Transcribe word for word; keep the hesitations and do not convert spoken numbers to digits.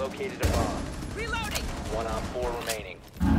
located a bomb. Reloading! One on four remaining.